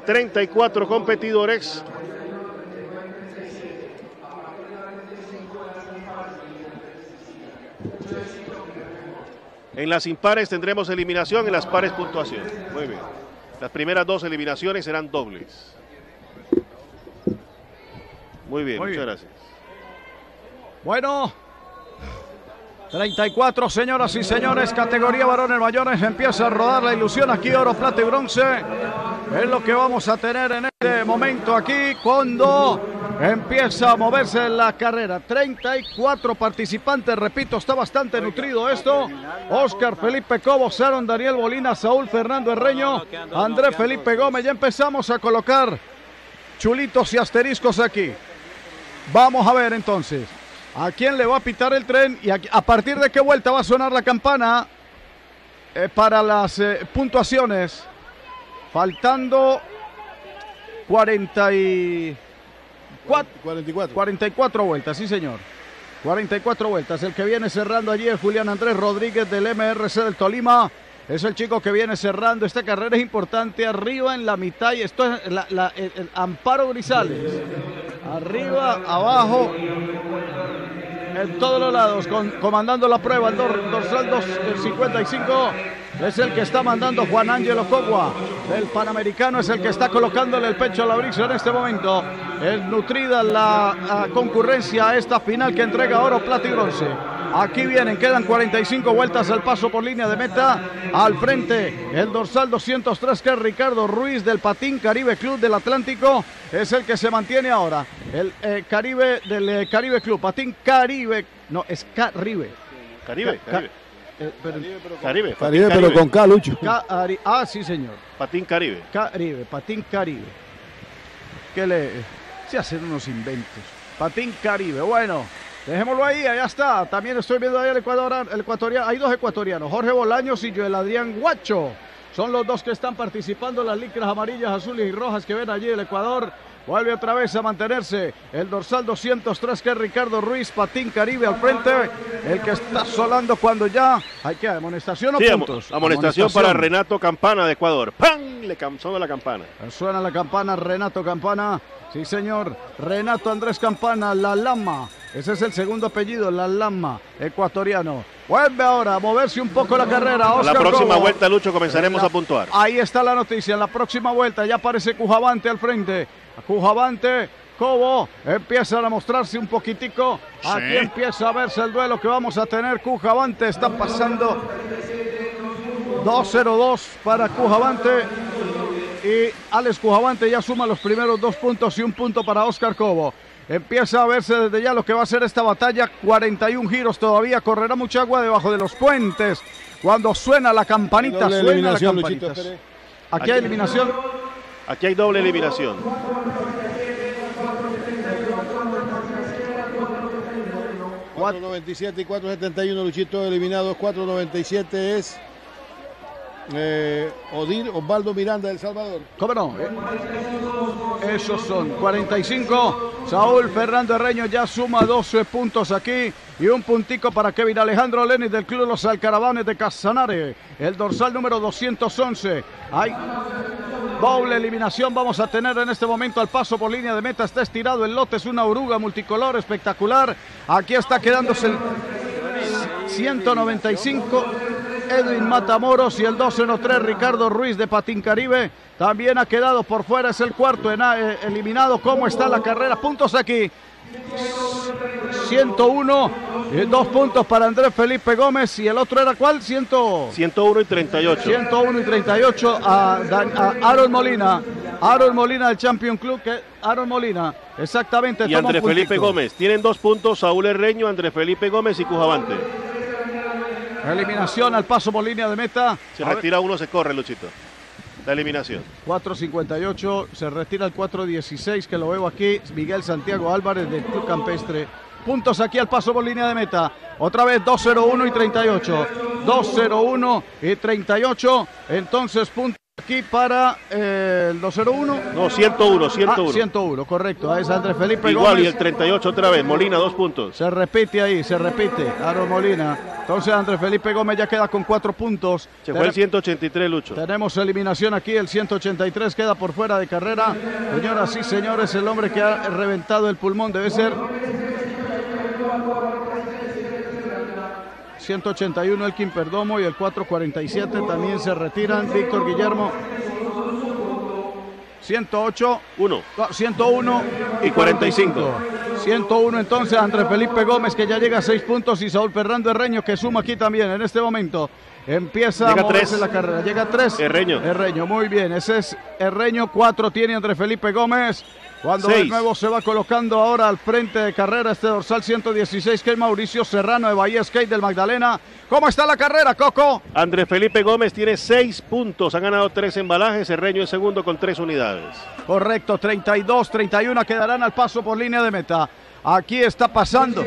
34 competidores. En las impares tendremos eliminación, en las pares puntuación. Muy bien. Las primeras 2 eliminaciones serán dobles. Muy bien, muchas gracias. Bueno, 34, señoras y señores, categoría varones mayores, empieza a rodar la ilusión aquí, oro, plata y bronce. Es lo que vamos a tener en este momento aquí cuando empieza a moverse la carrera. 34 participantes, repito, está bastante nutrido esto. Oscar Felipe Cobo, Sharon Daniel Molina, Saúl Fernando Herreño, Andrés Felipe Gómez. Ya empezamos a colocar chulitos y asteriscos aquí. Vamos a ver entonces a quién le va a pitar el tren y a partir de qué vuelta va a sonar la campana para las puntuaciones. Faltando 44 vueltas, sí señor. 44 vueltas. El que viene cerrando allí es Julián Andrés Rodríguez del MRC del Tolima. Es el chico que viene cerrando. Esta carrera es importante. Arriba en la mitad. Y esto es el Amparo Grisales. Arriba, abajo. En todos los lados. Comandando la prueba. El dorsal 255. Es el que está mandando Juan Ángelo Cogua del Panamericano, es el que está colocándole el pecho a la brisa en este momento. Es nutrida la concurrencia a esta final que entrega oro, plata y bronce. Aquí vienen, quedan 45 vueltas al paso por línea de meta. Al frente, el dorsal 203, que es Ricardo Ruiz del Patín Caribe Club del Atlántico. Es el que se mantiene ahora. El Caribe del Caribe Club, Patín Caribe, no, es Caribe. Caribe. Caribe, pero con K, Lucho. Sí, señor. Patín Caribe. Patín Caribe. Se hacen unos inventos. Patín Caribe. Bueno, dejémoslo ahí, allá está. También estoy viendo ahí el ecuatoriano. Hay 2 ecuatorianos, Jorge Bolaños y Joel Adrián Guacho. Son los 2 que están participando en las licras amarillas, azules y rojas que ven allí el Ecuador. Vuelve otra vez a mantenerse el dorsal 203, que es Ricardo Ruiz, Patín Caribe al frente. El que está solando cuando ya hay que amonestación o puntos. Amonestación para Renato Campana de Ecuador. ¡Pam! Le suena la campana. Suena la campana, Renato Campana. Sí, señor. Renato Andrés Campana, La Lama. Ese es el segundo apellido, La Lama, ecuatoriano. Vuelve ahora a moverse un poco la carrera. Oscar la próxima Cobo. vuelta, Lucho, comenzaremos a puntuar. Ahí está la noticia. En la próxima vuelta ya aparece Cujavante al frente. Cujavante, Cobo, empiezan a mostrarse un poquitico. Sí. Aquí empieza a verse el duelo que vamos a tener. Cujavante está pasando 2-0-2 para Cujavante. Y Alex Cujavante ya suma los primeros 2 puntos y 1 punto para Oscar Cobo. Empieza a verse desde ya lo que va a ser esta batalla. 41 giros todavía. Correrá mucha agua debajo de los puentes. Cuando suena la campanita, suena la campanita. Aquí hay eliminación. Aquí hay doble eliminación. $4.97 y $4.71, Luchito, eliminados. $4.97 es Osvaldo Miranda del Salvador. ¿Cómo no? Esos son 45. Saúl Fernando Herreño ya suma 12 puntos aquí. Y 1 puntico para Kevin Alejandro Lenis del Club Los Alcaravanes de Casanare. El dorsal número 211. Hay doble eliminación vamos a tener en este momento al paso por línea de meta. Está estirado el lote, es una oruga multicolor espectacular. Aquí está quedándose el 195 Edwin Matamoros y el 203 Ricardo Ruiz de Patín Caribe. También ha quedado por fuera, es el cuarto eliminado. ¿Cómo está la carrera? Puntos aquí. 101, 2 puntos para Andrés Felipe Gómez y el otro era ¿cuál? 101 y 38. 101 y 38 a Aaron Molina. Aaron Molina del Champion Club, que Aaron Molina exactamente. Y Andrés Felipe Gómez. Tienen 2 puntos Saúl Herreño, Andrés Felipe Gómez y Cujavante. Eliminación al paso por línea de meta. Se retira uno, se corre, Luchito. La eliminación. 4.58, se retira el 4.16, que lo veo aquí. Miguel Santiago Álvarez del Club Campestre. Puntos aquí al paso por línea de meta. Otra vez 2.01 y 38. 2.01 y 38. Entonces, puntos. Aquí para el 201. No, 101, 101. 101, correcto. Ahí es Andrés Felipe Igual, Gómez. y el 38 otra vez. Molina, 2 puntos. Se repite ahí, se repite. Aaron Molina. Entonces Andrés Felipe Gómez ya queda con 4 puntos. Se fue el 183, Lucho. Tenemos eliminación aquí, el 183 queda por fuera de carrera. Señoras y señores, el hombre que ha reventado el pulmón debe ser 181 Elkin Perdomo y el 447 también se retiran. Víctor Guillermo 108, 101 y 45. 101 entonces Andrés Felipe Gómez, que ya llega a 6 puntos, y Saúl Fernando Herreño, que suma aquí también en este momento. Empieza Llega a moverse 3. la carrera. Llega 3. Herreño, muy bien. Ese es Herreño. 4 tiene Andrés Felipe Gómez. Cuando 6. de nuevo se va colocando ahora al frente de carrera este dorsal 116, que es Mauricio Serrano de Bahía Skate del Magdalena. ¿Cómo está la carrera, Coco? Andrés Felipe Gómez tiene 6 puntos. Han ganado 3 embalajes. Herreño es segundo con 3 unidades. Correcto, 32, 31 quedarán al paso por línea de meta. Aquí está pasando.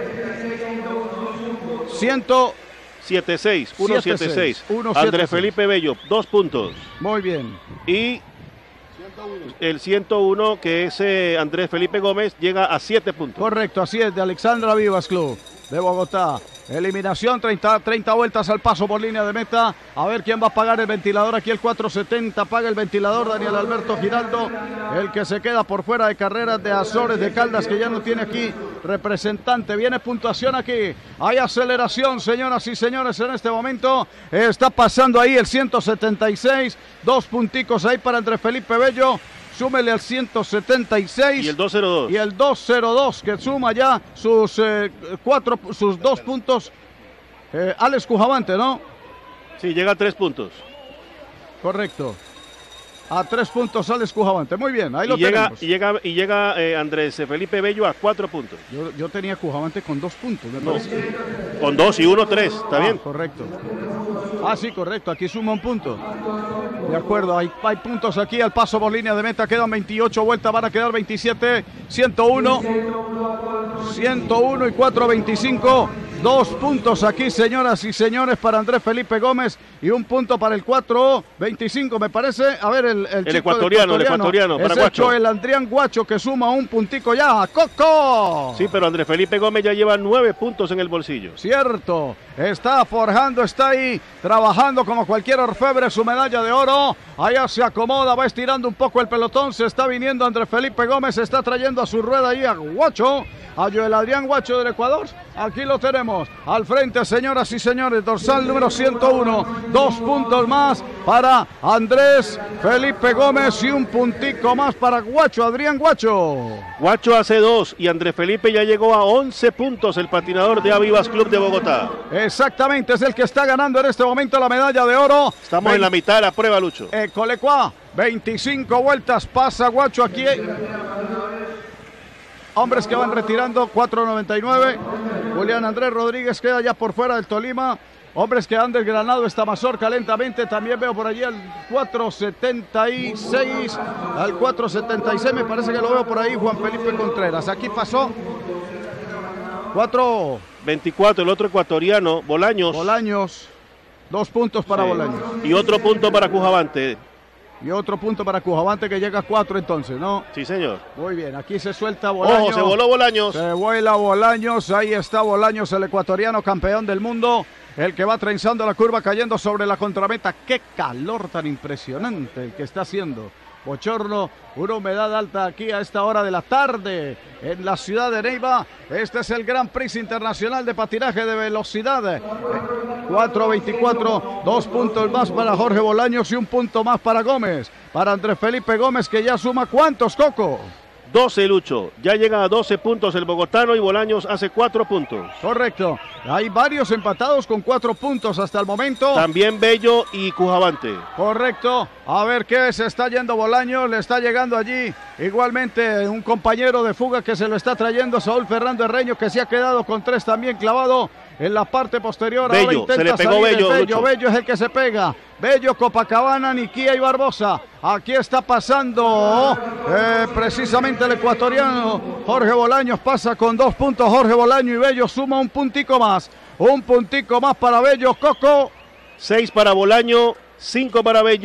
176, 176. Andrés Felipe Bello, 2 puntos. Muy bien. Y el 101, que es Andrés Felipe Gómez, llega a 7 puntos. Correcto, así es, de Alexandra Vivas Club de Bogotá. Eliminación, 30 vueltas al paso por línea de meta. A ver quién va a pagar el ventilador. Aquí el 470 paga el ventilador, Daniel Alberto Giraldo, el que se queda por fuera de carreras de Azores de Caldas, que ya no tiene aquí representante. Viene puntuación aquí. Hay aceleración, señoras y señores, en este momento. Está pasando ahí el 176. 2 punticos ahí para Andrés Felipe Bello. Súmele al 176. Y el 202. Y el 202, que suma ya sus 2 puntos. Alex Cujavante, ¿no? Sí, llega a 3 puntos. Correcto. A 3 puntos Alex Cujavante. Muy bien, ahí lo tenemos. tenemos. Y llega Andrés Felipe Bello a 4 puntos. Yo tenía Cujavante con 2 puntos, me parece. Con 2 y 1, 3. ¿Está bien? Correcto. Sí, correcto. Aquí suma un punto. De acuerdo, hay puntos aquí al paso por línea de meta. Quedan 28 vueltas, van a quedar 27. 101 y 425. 2 puntos aquí, señoras y señores, para Andrés Felipe Gómez y 1 punto para el 425, me parece. A ver, el ecuatoriano para Guacho. El Adrián Guacho, que suma 1 puntico ya. ¡Coco! Sí, pero Andrés Felipe Gómez ya lleva 9 puntos en el bolsillo. Cierto, está forjando, está ahí trabajando como cualquier orfebre su medalla de oro. Allá se acomoda, va estirando un poco el pelotón. Se está viniendo Andrés Felipe Gómez, se está trayendo a su rueda ahí a Guacho, a Joel Adrián Guacho del Ecuador. Aquí lo tenemos al frente, señoras y señores, dorsal número 101. 2 puntos más para Andrés Felipe Gómez y 1 puntico más para Guacho, Adrián Guacho. Guacho hace 2 y Andrés Felipe ya llegó a 11 puntos, el patinador de Avivas Club de Bogotá. Exactamente, es el que está ganando en este momento la medalla de oro. Estamos en la mitad de la prueba, Lucho. Colecua, 25 vueltas, pasa Guacho aquí. Hombres que van retirando, 4.99. Julián Andrés Rodríguez queda ya por fuera del Tolima. Hombres que han desgranado esta mazorca lentamente. También veo por allí al 4.76. Al 4.76 me parece que lo veo por ahí, Juan Felipe Contreras. Aquí pasó 4.24, el otro ecuatoriano, Bolaños. 2 puntos para Bolaños. Y otro punto para Cujavante. Y otro punto para Cujavante, que llega a 4 entonces, ¿no? Sí, señor. Muy bien, aquí se suelta Bolaños. ¡Ojo, se voló Bolaños! Se vuela Bolaños, ahí está Bolaños, el ecuatoriano campeón del mundo. El que va trenzando la curva, cayendo sobre la contrameta. ¡Qué calor tan impresionante el que está haciendo! Bochorno, una humedad alta aquí a esta hora de la tarde en la ciudad de Neiva. Este es el Gran Prix Internacional de Patinaje de Velocidad. 4.24, 2 puntos más para Jorge Bolaños y 1 punto más para Gómez. Para Andrés Felipe Gómez, que ya suma ¿cuántos, Coco? 12, Lucho. Ya llega a 12 puntos el bogotano y Bolaños hace 4 puntos. Correcto. Hay varios empatados con 4 puntos hasta el momento. También Bello y Cujavante. Correcto. A ver qué se está yendo Bolaños. Le está llegando allí igualmente un compañero de fuga que se lo está trayendo, Saúl Fernando Herreño, que se ha quedado con 3 también clavado en la parte posterior. Bello, ahora intenta se le pegó salir Bello. Bello es el que se pega. Bello, Copacabana, Niquía y Barbosa. Aquí está pasando precisamente el ecuatoriano Jorge Bolaños. Pasa con 2 puntos Jorge Bolaños y Bello suma 1 puntico más. 1 puntico más para Bello, Coco. 6 para Bolaño, 5 para Bello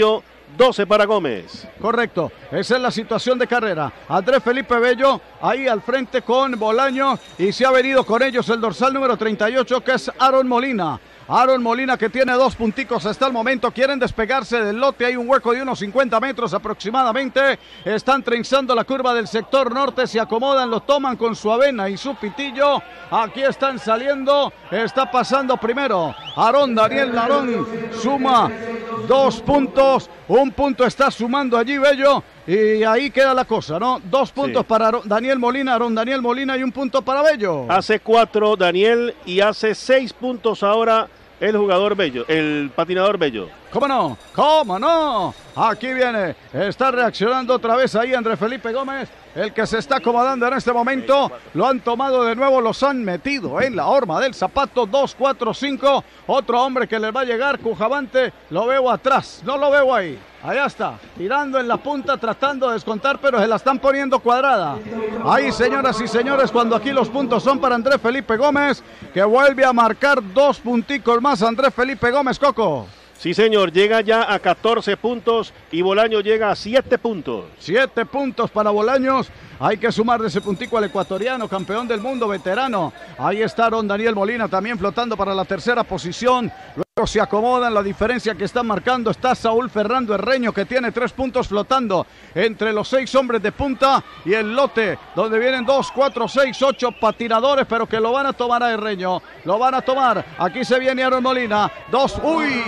12 para Gómez. Correcto, esa es la situación de carrera. Andrés Felipe Bello ahí al frente con Bolaños y se ha venido con ellos el dorsal número 38 que es Aaron Molina. Aaron Molina que tiene 2 punticos hasta el momento, quieren despegarse del lote, hay un hueco de unos 50 metros aproximadamente, están trenzando la curva del sector norte, se acomodan, lo toman con su avena y su pitillo, aquí están saliendo, está pasando primero Aarón Daniel Larón, suma 2 puntos, 1 punto está sumando allí Bello. Y ahí queda la cosa, ¿no? 2 puntos para Daniel Molina, Aarón Daniel Molina y 1 punto para Bello. Hace 4 Daniel y hace 6 puntos ahora el jugador Bello, el patinador Bello. ¿Cómo no? ¿Cómo no? Aquí viene, está reaccionando otra vez ahí Andrés Felipe Gómez, el que se está acomodando en este momento, lo han tomado de nuevo, los han metido en la horma del zapato, 2, 4, 5, otro hombre que les va a llegar, Cujavante, lo veo atrás, no lo veo ahí, allá está, tirando en la punta, tratando de descontar, pero se la están poniendo cuadrada. Ahí, señoras y señores, cuando aquí los puntos son para Andrés Felipe Gómez, que vuelve a marcar 2 punticos más Andrés Felipe Gómez, Coco. Sí, señor, llega ya a 14 puntos y Bolaños llega a 7 puntos. 7 puntos para Bolaños. Hay que sumar de ese puntico al ecuatoriano, campeón del mundo, veterano. Ahí está Aarón Daniel Molina también flotando para la tercera posición. Luego se acomodan, la diferencia que están marcando está Saúl Fernando Herreño, que tiene 3 puntos flotando entre los 6 hombres de punta y el lote, donde vienen 2, 4, 6, 8 patinadores, pero que lo van a tomar a Herreño. Lo van a tomar. Aquí se viene Aarón Molina. 2,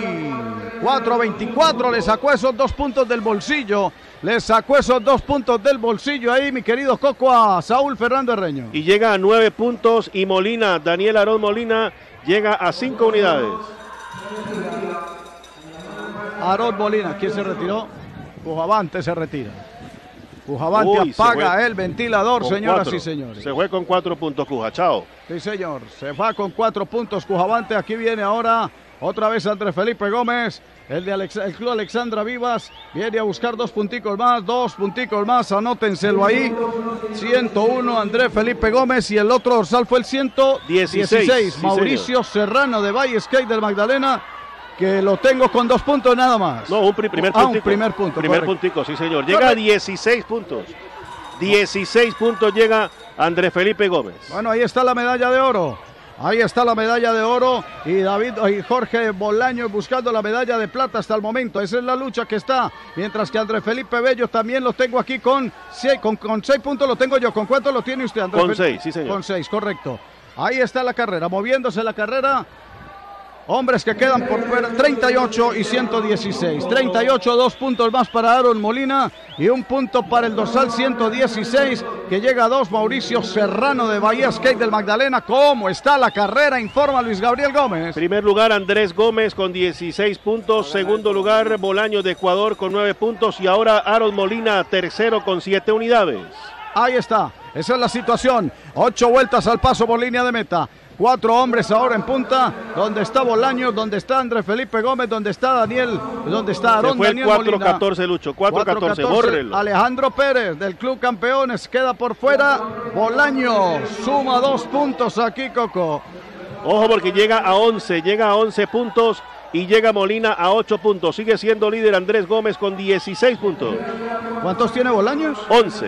4-24, le sacó esos 2 puntos del bolsillo. Le sacó esos 2 puntos del bolsillo ahí, mi querido Coco, a Saúl Fernando Herreño. Y llega a 9 puntos y Molina, Daniel Aarón Molina, llega a 5 unidades. Aarón Molina, ¿quién se retiró? Cujavante se retira. Cujavante apaga el ventilador, señoras 4. y señores. Se fue con 4 puntos Cuja, chao. Sí, señor, se va con 4 puntos Cujavante. Aquí viene ahora otra vez Andrés Felipe Gómez, el Club Alexandra Vivas, viene a buscar 2 punticos más, 2 punticos más, anótenselo ahí. 101 Andrés Felipe Gómez y el otro dorsal fue el 116. Sí, Mauricio Serrano de Valle Skate del Magdalena, que lo tengo con 2 puntos nada más. No, un primer puntico. Un primer punto. Primer puntico, sí señor. Llega a 16 puntos. 16 puntos llega Andrés Felipe Gómez. Bueno, ahí está la medalla de oro. Ahí está la medalla de oro y Jorge Bolaños buscando la medalla de plata hasta el momento. Esa es la lucha que está. Mientras que Andrés Felipe Bello también lo tengo aquí con 6 puntos lo tengo yo. ¿Con cuánto lo tiene usted, Andrés? Con 6, sí señor. Con 6, correcto. Ahí está la carrera, moviéndose la carrera. Hombres que quedan por fuera, 38 y 116. 38, 2 puntos más para Aarón Molina y 1 punto para el dorsal 116, que llega a 2, Mauricio Serrano de Bahía Skate del Magdalena. ¿Cómo está la carrera? Informa Luis Gabriel Gómez. Primer lugar, Andrés Gómez con 16 puntos. Segundo lugar, Bolaños de Ecuador con 9 puntos. Y ahora Aarón Molina, tercero con 7 unidades. Ahí está, esa es la situación. 8 vueltas al paso por línea de meta. 4 hombres ahora en punta, donde está Bolaños, donde está Andrés Felipe Gómez, donde está Daniel, donde está Aarón Daniel Molina. 4-14, Lucho, 4-14, bórrelo. Alejandro Pérez del Club Campeones queda por fuera. Bolaños suma 2 puntos aquí, Coco. Ojo porque llega a 11 puntos y llega Molina a 8 puntos. Sigue siendo líder Andrés Gómez con 16 puntos. ¿Cuántos tiene Bolaños? 11.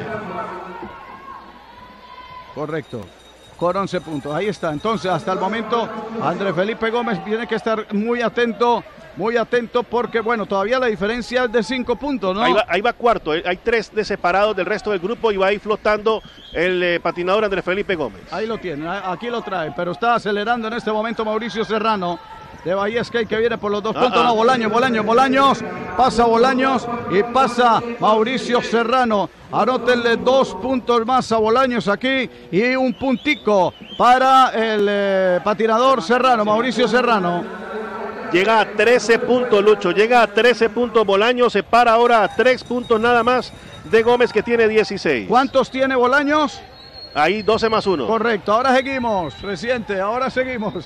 Correcto. Con 11 puntos, ahí está. Entonces, hasta el momento, Andrés Felipe Gómez tiene que estar muy atento porque, bueno, todavía la diferencia es de 5 puntos, ¿no? Ahí va cuarto, hay 3 de separados del resto del grupo y va ahí flotando el patinador Andrés Felipe Gómez. Ahí lo tiene, aquí lo trae, pero está acelerando en este momento Mauricio Serrano de Bahía Skate, que viene por los 2 puntos. No, Bolaños, pasa Bolaños y pasa Mauricio Serrano. Anótenle 2 puntos más a Bolaños aquí y 1 puntico para el patinador Serrano, Mauricio Serrano. Llega a 13 puntos, Lucho, llega a 13 puntos Bolaños, se para ahora a 3 puntos nada más de Gómez, que tiene 16. ¿Cuántos tiene Bolaños? Ahí 12 más 1. Correcto, ahora seguimos, presidente, ahora seguimos.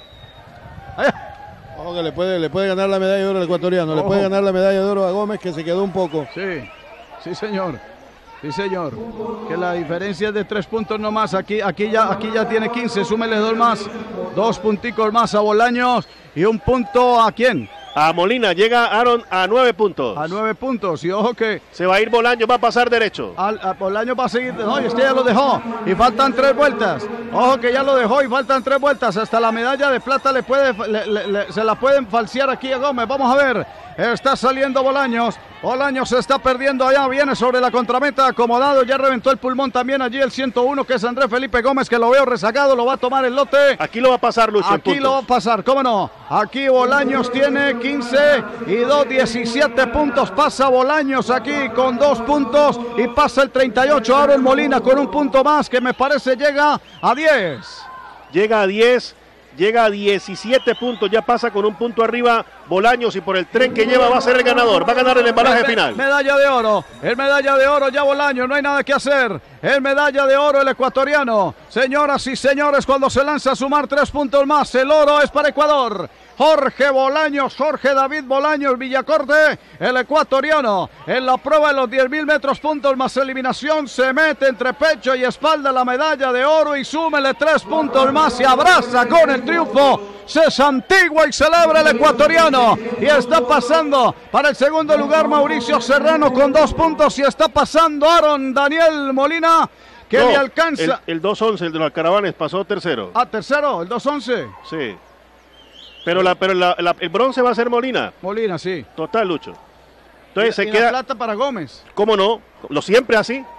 Ojo que le puede ganar la medalla de oro al ecuatoriano, le puede ganar la medalla de oro a Gómez, que se quedó un poco. Sí señor. Sí, señor. Que la diferencia es de 3 puntos nomás. Aquí ya tiene 15. Súmele 2 más. 2 punticos más a Bolaños. Y 1 punto a quién? a Molina. Llega Aaron a 9 puntos. A 9 puntos. Y ojo que se va a ir Bolaños, va a pasar derecho. Bolaños va a seguir. No, y es que ya lo dejó. Y faltan 3 vueltas. Ojo que ya lo dejó y faltan 3 vueltas. Hasta la medalla de plata se la pueden falsear aquí a Gómez. Vamos a ver. Está saliendo Bolaños. Bolaños se está perdiendo allá. Viene sobre la contrameta acomodado. Ya reventó el pulmón también allí el 101, que es Andrés Felipe Gómez, que lo veo rezagado. Lo va a tomar el lote. Aquí lo va a pasar, Lucho. Aquí lo va a pasar, ¿cómo no? Aquí Bolaños tiene 15 y 2, 17 puntos. Pasa Bolaños aquí con 2 puntos y pasa el 38. Aaron Molina con un punto más, que me parece llega a 10. Llega a 10. Llega a 17 puntos, ya pasa con un punto arriba Bolaños y por el tren que lleva va a ser el ganador, va a ganar el embalaje final. Medalla de oro, el medalla de oro ya Bolaños, no hay nada que hacer. El medalla de oro el ecuatoriano. Señoras y señores, cuando se lanza a sumar 3 puntos más, el oro es para Ecuador. Jorge Bolaños, Jorge David Bolaños Villacorte, el ecuatoriano, en la prueba de los 10.000 metros puntos más eliminación, se mete entre pecho y espalda la medalla de oro y súmele 3 puntos más, se abraza con el triunfo, se santigua y celebra el ecuatoriano, y está pasando para el segundo lugar Mauricio Serrano con 2 puntos, y está pasando Aaron Daniel Molina, que le alcanza. El 2-11, el de los Caravanes, pasó tercero. Ah, tercero, el 2-11. Sí. Pero el bronce va a ser Molina. Molina, sí. Total, Lucho. Entonces y se queda. La plata para Gómez. ¿Cómo no? Lo siempre así.